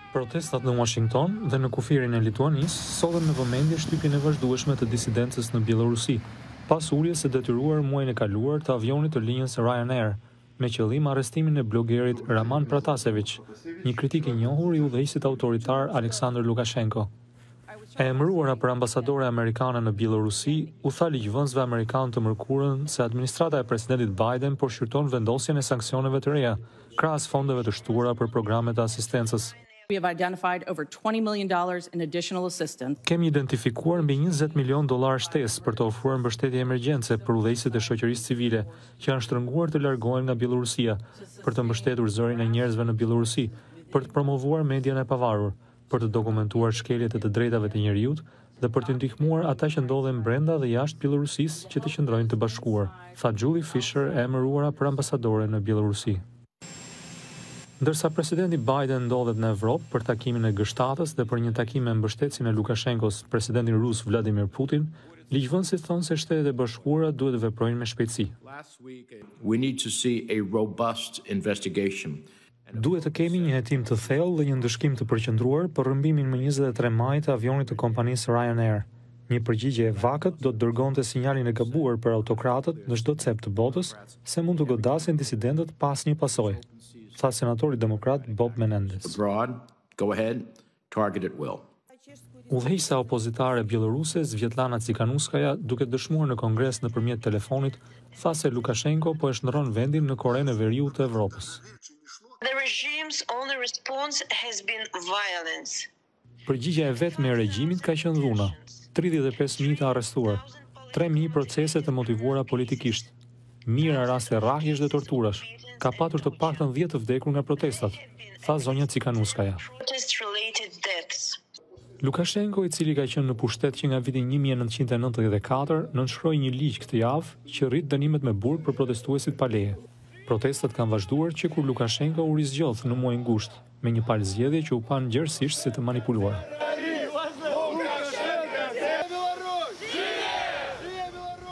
Protestat në Washington dhe në kufirin e Lituanisë sollen në vëmendje shtypjen e vazhdueshme të disidencës në Bielorusi, pas uljes së detyruar muajin e kaluar të avionit të linjës Ryanair, me qëllim arrestimin e blogerit Raman Pratasevich, një kritik i njohur i udhëheqësit autoritar Aleksandr Lukashenko. E emëruara për ambasadore amerikane në Bielorusi, u tha ligjvënësve amerikanë të mërkurën se administrata e presidentit Biden po shqyrton vendosjen e sanksioneve të reja, krahas fondeve të shtuara për programet e asistencës. We have identified over $20 million in additional assistance. Kemi identifikuar mbi $20 milion shtesë për të ofruar mbështetje emergjence për udhëheqësit e shoqërisë civile që janë shtrënguar të largohen nga Bielorusia, për të mbështetur zërin e njerëzve në Bielorusi, për të promovuar median e pavarur, për të dokumentuar shkeljet e të drejtave të njerëzit dhe për të ndihmuar ata që ndodhen brenda dhe jashtë Bielorusisë që të qëndrojnë të bashkuar, tha Julie Fisher, e emëruara për ambasadore në Bielorusi. Ndërsa presidenti Biden ndodhet në Evropë për takimin e G7-s dhe për një takim me mbështetësin e Lukashenkos, presidentin rus Vladimir Putin, ligjvënësit thonë se Shtetet e Bashkuara duhet të veprojnë me shpejtësi. We need to see a robust investigation. Duhet të kemi një hetim të thellë dhe një ndëshkim të përqendruar për rrëmbimin më 23 maj të avionit të kompanisë Ryanair. Një përgjigje e vakët do të dërgonte sinjalin e gabuar për autokratët në çdo cep të botës se mund të godasin disidentët pas një pasojë, tha senatori demokrat Bob Menendez. Abroad, go ahead, target at will. Udhëheqësa opozitare bieloruse Svetlana Tsikhanouskaja, duke dëshmuar në Kongres nëpërmjet telefonit, tha se Lukashenko po e shndërron vendin në Korenë e Veriut të Evropës. The regime's only response has been violence. Përgjigjja e vetme e regjimit ka qenë dhuna. 35.000 të arrestuar, 3.000 procese të motivuara politikisht, mijëra raste rrahjesh dhe torturash. Ka patur të paktën 10 të vdekur nga protestat, tha zonja Tsikhanouskaja. Lukashenko, i cili ka qenë në pushtet që nga viti 1994, nënshkroi një ligj këtë javë që rrit dënimet me burg për protestuesit pa leje. Protestat kanë vazhduar që kur Lukashenko u rizgjodh në muajin gusht, me një palë zgjedhje që u pa ngjyrësisht si të manipuluar.